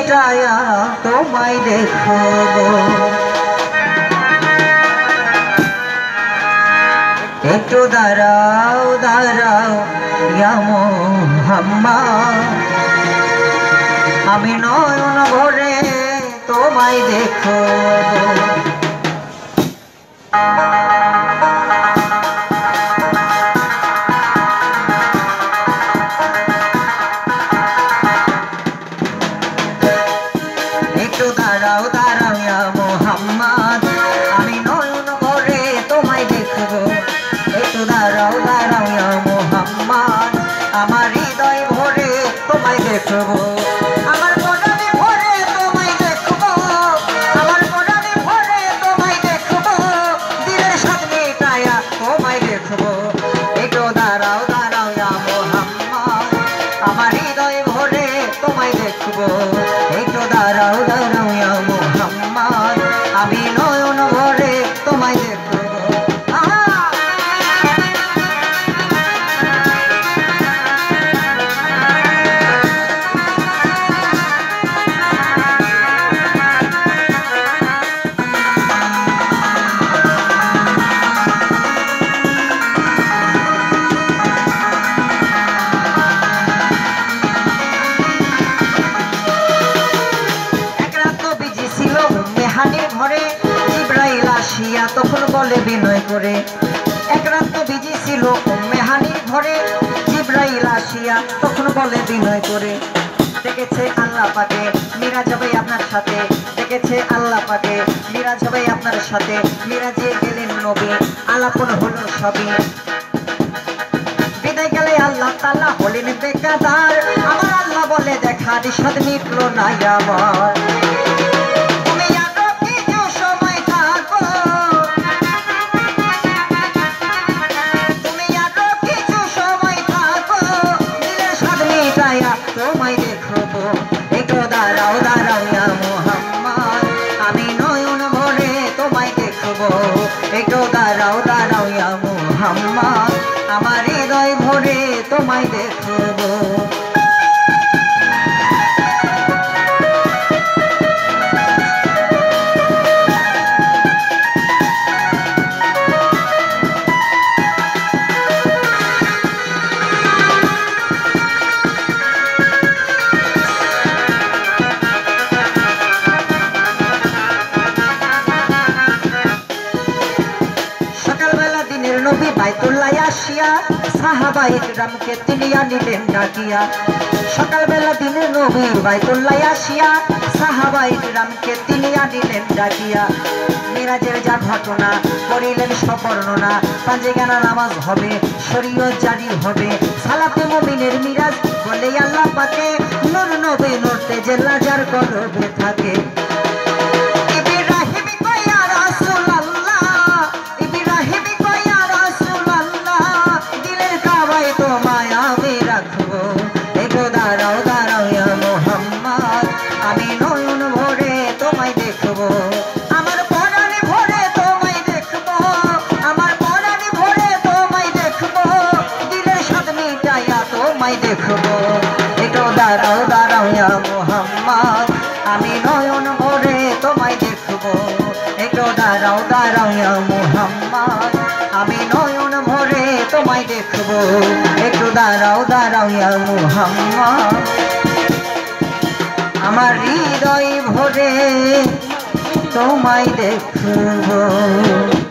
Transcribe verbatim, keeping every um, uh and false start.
মিটায়া তোমায় দেখবো। একটু দাঁড়াও দাঁড়াও ইয়া মুহাম্মদ, আমি নয়ন ভরে তোমায় দেখবো। একটু দাঁড়াও দাঁড়াও ইয়া মুহাম্মদ, আমি নয়ন ভরে তোমায় দেখবো। একটু দাঁড়াও দাঁড়াও ইয়া মুহাম্মদ, আমার হৃদয় ভরে তোমায় দেখবো। আমার পরাণে ভরে তোমায় দেখবো, আমার পরাণে ভরে তোমায় দেখবো, দিলের স্বাদ মিটায়া তোমায় দেখবো। একটু দাঁড়াও দাঁড়াও ইয়া মুহাম্মদ, আমার হৃদয় ভরে তোমায় দেখবো। একটু দাঁড়াও দাঁড়াও ইয়া মুহাম্মদ, আমি নয়ন ভরে তোমায় দেখবো। ঘরে জিবরাইল আসিয়া তখন বলে বিনয় করে, এক রাত তো বিজি ছিল উম্মে হানির ঘরে, জিবরাইল আসিয়া তখন বলে বিনয় করে, ডেকেছে আল্লাহ পাকে মিরাজ হবে আপনার সাথে, ডেকেছে আল্লাহ পাকে মিরাজ হবে আপনার সাথে। মিরাজে গেলেন নবী, আলাপন হলো সবই, বিদায় গেলে আল্লাহ তাআলা হলেন বেকাদার। আমার আল্লাহ বলে দেখা নিষাদ মিটলো না আমার। তোমায় দেখবো, একটু দাঁড়াও দাঁড়াও ইয়া মুহাম্মদ, আমি নয়ন ভরে তোমায় দেখবো। একটু দাঁড়াও দাঁড়াও ইয়া মুহাম্মদ, আমার হৃদয় ভরে তোমায় দেখবো। নবী বাইতুল্লাহ আসিয়া সাহাবায়ে কিরামকে তিনি আনিলেন ডাকিয়া। সকালবেলা দিনের নবী বাইতুল্লাহ আসিয়া সাহাবায়ে কিরামকে তিনি আনিলেন ডাকিয়া। মিরাজের যা ঘটনা করিলেন সব বর্ণনা, পাঁচেগানা নামাজ হবে, শরীয়ত জারি হবে, সালাতে মুমিনের মিরাজ বলে আল্লাহ পাকে, নূর নবী নূর তেজেল্লা যার কলবে থাকে। দাঁড়াও দাঁড়াও ইয়া মুহাম্মদ, আমি নয়ন ভরে তোমায় দেখবো। আমার পরাণে ভরে তোমায় দেখবো, আমার পরাণে ভরে তোমায় দেখবো, দিলের স্বাদ মিটায়া তোমায় দেখবো। একটু দাঁড়াও দাঁড়াও ইয়া মুহাম্মদ, আমি নয়ন ভরে তোমায় দেখবো। একটু দাঁড়াও দাঁড়াও ইয়া মুহাম্মদ, আমি নয়ন ভরে তোমায় দেখবো। একটু দাঁড়াও দাঁড়াও ইয়া মুহাম্মদ, আমার হৃদয় ভরে তোমায় দেখবো।